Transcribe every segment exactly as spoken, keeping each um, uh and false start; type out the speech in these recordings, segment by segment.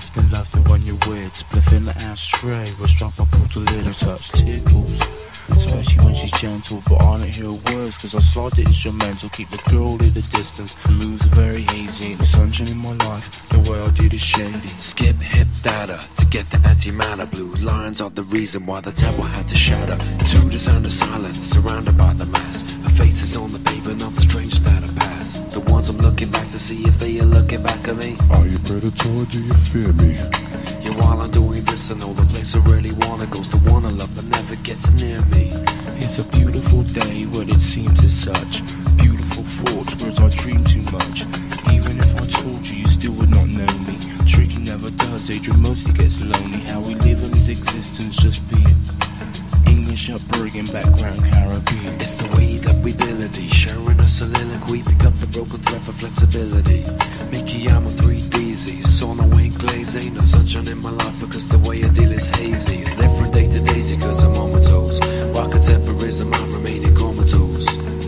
soft and lovely when you're weird. Spliff in the ashtray, we'll strap up all the lid and touch tickles. Especially when she's gentle, but I don't hear words, cause I slide the instrumental, keep the girl at a distance. The moves are very hazy, the sunshine in my life, the way I did is shady. Skip hip data to get the antimatter. Blue lines are the reason why the temple had to shatter. To the sound of silence, surrounded by the mass. Her face is on the pavement of the strangers that have passed. The ones I'm looking back to see if they are looking back at me. Are you predator or do you fear me? Yeah, while I'm doing this, I know the place I really wanna go's the one I love but never gets near me. It's a beautiful day, what it seems as such. Beautiful thoughts, words I dream too much. Even if I told you, you still would not know me. Tricky never does, Adrian mostly gets lonely. How we live in his existence, just being English upbringing, background Caribbean. It's the way that we dility, sharing a soliloquy. Pick up the broken thread for flexibility. Mickey, I'm a three D Z, sauna ain't glaze. Ain't no sunshine in my life because the way I deal is hazy. Live from day to daisy cause I'm on my toes. While contemporism, I remain in comatose.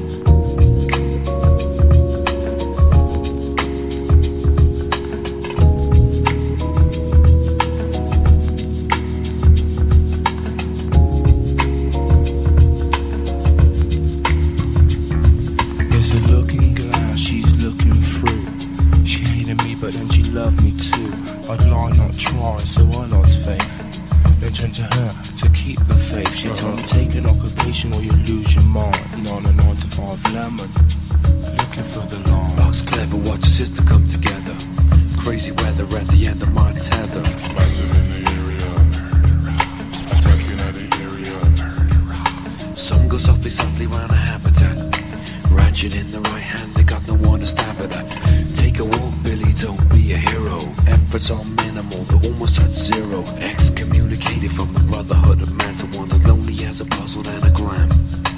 There's a looking glass she's looking through. She hated me but then she loved me too. I'd lie not try so I lost faith. Then turned to her to keep the faith. She told me take an occupation or you lose your mind. Not a nine to five lemon, looking for the line. Box clever, watch your sister come together. Crazy weather at the end of my tether. Massive in the area, attacking at the area. Some go softly, softly round a habitat. Ratchet in the right hand, they got no one to stab it at. Take a walk, Billy, don't be a hero. Efforts are minimal, they almost at zero. Excommunicated from the brotherhood of man to one as lonely as a puzzled anagram.